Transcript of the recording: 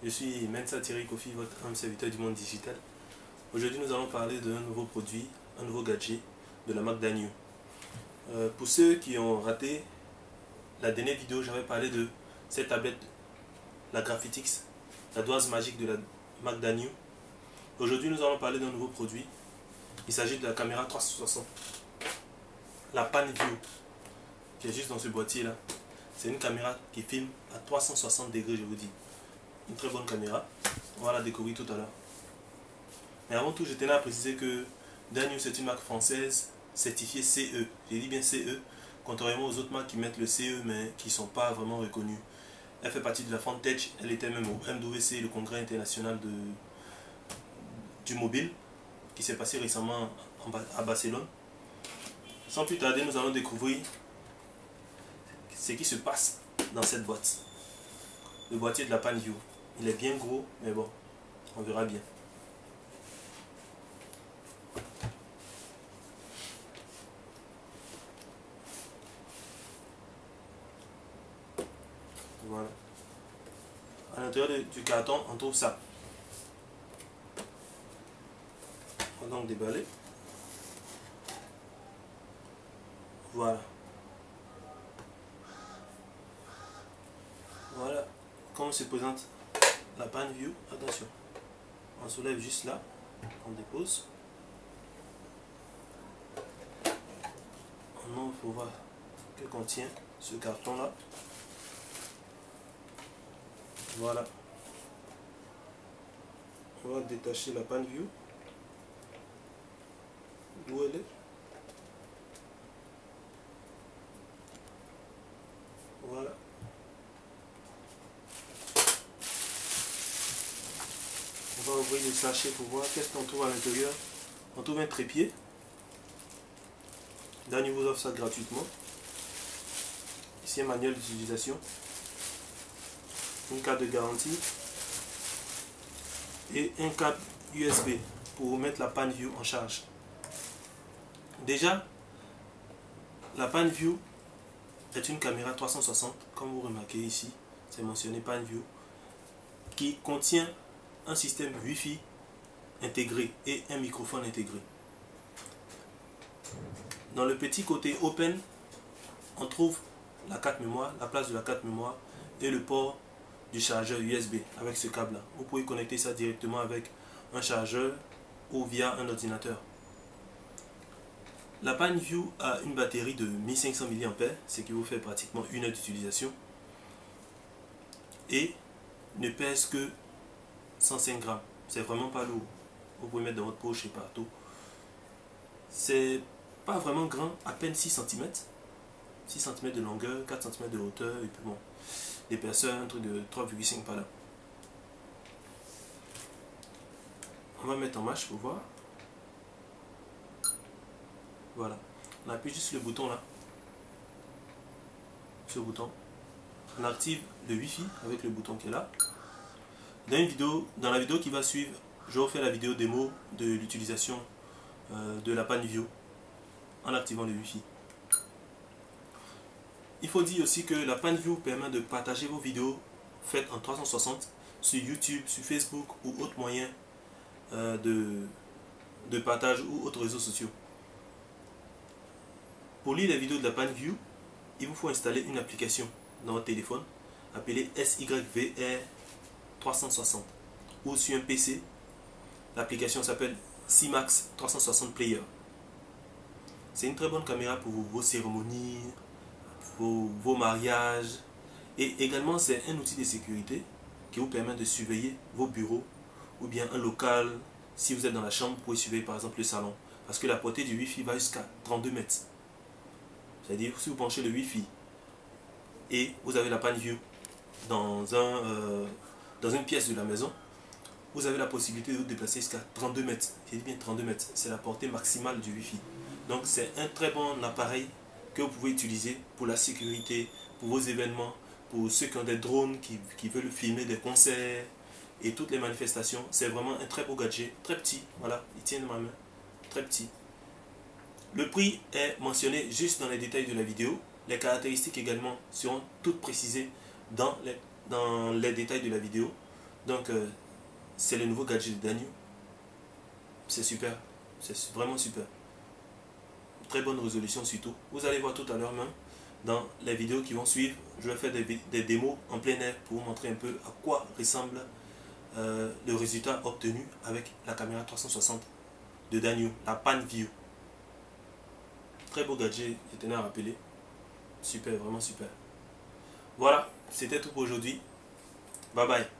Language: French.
Je suis Mensa Thierry Kofi, votre âme serviteur du monde digital. Aujourd'hui, nous allons parler d'un nouveau produit, un nouveau gadget de la marque Danio. Pour ceux qui ont raté la dernière vidéo, j'avais parlé de cette tablette, la Graphitix, la doise magique de la marque Danio. Aujourd'hui, nous allons parler d'un nouveau produit. Il s'agit de la caméra 360, la PanView, qui est juste dans ce boîtier là. C'est une caméra qui filme à 360 degrés, je vous dis. Une très bonne caméra. On va la découvrir tout à l'heure. Mais avant tout, je tenais à préciser que Danio, c'est une marque française certifiée CE. J'ai dit bien CE, contrairement aux autres marques qui mettent le CE, mais qui ne sont pas vraiment reconnues. Elle fait partie de la Frontech. Elle était même au MWC, le congrès international du mobile, qui s'est passé récemment à Barcelone. Sans plus tarder, nous allons découvrir ce qui se passe dans cette boîte. Le boîtier de la PanView. Il est bien gros, mais bon, on verra bien. Voilà. À l'intérieur du carton, on trouve ça. On va donc déballer. Voilà. Voilà comment se présente la PanView. Attention, on soulève juste là, on dépose. On ouvre pour voir que contient ce carton là. Voilà. On va détacher la PanView. D'où elle est. Voilà. On va ouvrir le sachet pour voir qu'est-ce qu'on trouve à l'intérieur. On trouve un trépied. Danio vous offre ça gratuitement. Ici un manuel d'utilisation, une carte de garantie et un câble USB pour mettre la PanView en charge. Déjà, la PanView est une caméra 360, comme vous remarquez ici, c'est mentionné PanView, qui contient un système Wi-Fi intégré et un microphone intégré. Dans le petit côté Open, on trouve la carte mémoire, la place de la carte mémoire et le port du chargeur USB avec ce câble là. Vous pouvez connecter ça directement avec un chargeur ou via un ordinateur. La PanView a une batterie de 1500 mAh, ce qui vous fait pratiquement 1 heure d'utilisation, et ne pèse que 105 grammes. C'est vraiment pas lourd. Vous pouvez mettre dans votre poche et partout. C'est pas vraiment grand, à peine 6 cm. 6 cm de longueur, 4 cm de hauteur, et puis bon, l'épaisseur, un truc de 3,5 par là. On va mettre en marche pour voir. Voilà. On appuie juste le bouton là. Ce bouton. On active le Wi-Fi avec le bouton qui est là. Dans la vidéo qui va suivre, je refais la vidéo démo de l'utilisation de la PanView en activant le Wi-Fi. Il faut dire aussi que la PanView permet de partager vos vidéos faites en 360 sur YouTube, sur Facebook ou autres moyens de partage ou autres réseaux sociaux. Pour lire les vidéos de la PanView, il vous faut installer une application dans votre téléphone appelée SYVR 360 ou sur un PC. L'application s'appelle CMax 360 Player. C'est une très bonne caméra pour vos cérémonies, vos mariages, et également c'est un outil de sécurité qui vous permet de surveiller vos bureaux ou bien un local. Si vous êtes dans la chambre, vous pouvez surveiller par exemple le salon, parce que la portée du Wi-Fi va jusqu'à 32 mètres. C'est-à-dire si vous branchez le Wi-Fi et vous avez la PanView dans une pièce de la maison, vous avez la possibilité de vous déplacer jusqu'à 32 mètres. J'ai dit bien 32 mètres, c'est la portée maximale du Wi-Fi. Donc c'est un très bon appareil que vous pouvez utiliser pour la sécurité, pour vos événements, pour ceux qui ont des drones, qui veulent filmer des concerts et toutes les manifestations. C'est vraiment un très beau gadget, très petit. Voilà, il tient dans ma main, très petit. Le prix est mentionné juste dans les détails de la vidéo. Les caractéristiques également seront toutes précisées dans les détails de la vidéo. Donc c'est le nouveau gadget de Danio. C'est super, c'est vraiment super. Très bonne résolution surtout. Vous allez voir tout à l'heure même, dans les vidéos qui vont suivre, je vais faire des démos en plein air pour vous montrer un peu à quoi ressemble le résultat obtenu avec la caméra 360 de Danio, la PanView. Très beau gadget, je tenais à rappeler. Super, vraiment super. Voilà, c'était tout pour aujourd'hui. Bye bye.